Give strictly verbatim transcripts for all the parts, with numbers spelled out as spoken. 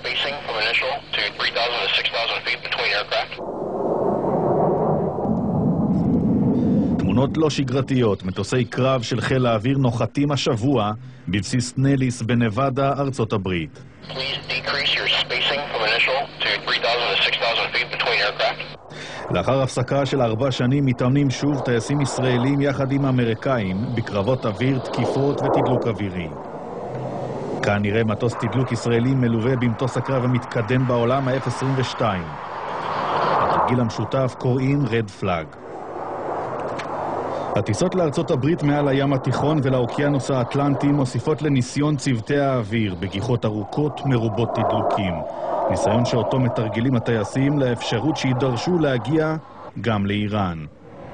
spacing from initial to three thousand to six thousand feet between aircraft. תמונות לא שגרתיות, מטוסי קרב של חיל האוויר נוחתים השבוע בבסיס נליס בנבדה, ארצות הברית. Please decrease your spacing from initial to three thousand to six thousand feet between aircraft. לאחר הפסקה של ארבע שנים מתאמנים שוב טייסים ישראלים יחד עם אמריקאים בקרבות אוויר, תקיפות ותדלוק אווירי. כאן נראה מטוס תדלוק ישראלי מלווה במטוס הקרב המתקדם בעולם ה-אף עשרים ושתיים. התרגיל המשותף קוראים Red Flag. הטיסות לארצות הברית מעל הים התיכון ולאוקיינוס האטלנטי מוסיפות לניסיון צוותי האוויר בגיחות ארוכות מרובות תדלוקים. ניסיון שאותו מתרגלים הטייסים לאפשרות שידרשו להגיע גם לאיראן.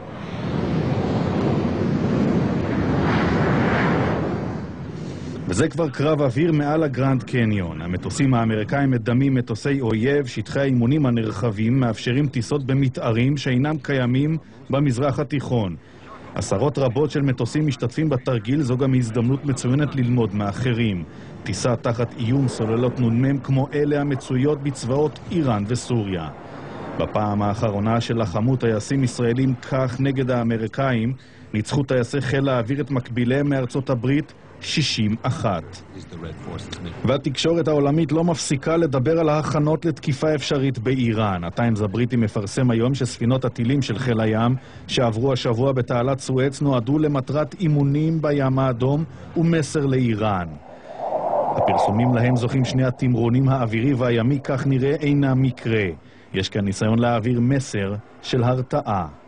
וזה כבר קרב אוויר מעל הגרנד קניון. המטוסים האמריקאים מדמים מטוסי אויב, שטחי האימונים הנרחבים מאפשרים טיסות במתארים שאינם קיימים במזרח התיכון. עשרות רבות של מטוסים משתתפים בתרגיל, זו גם הזדמנות מצוינת ללמוד מאחרים. טיסה תחת איום סוללות נ"מ כמו אלה המצויות בצבאות איראן וסוריה. בפעם האחרונה שלחמו טייסים ישראלים כך נגד האמריקאים, ניצחו טייסי חיל האוויר את מקביליהם מארצות הברית שישים ואחת. והתקשורת העולמית לא מפסיקה לדבר על ההכנות לתקיפה אפשרית באיראן. הטיימס הבריטי מפרסם היום שספינות הטילים של חיל הים שעברו השבוע בתעלת סואץ נועדו למטרת אימונים בים האדום ומסר לאיראן. הפרסומים להם זוכים שני התמרונים האווירי והימי, כך נראה אינה מקרה. יש כאן ניסיון להעביר מסר של הרתעה.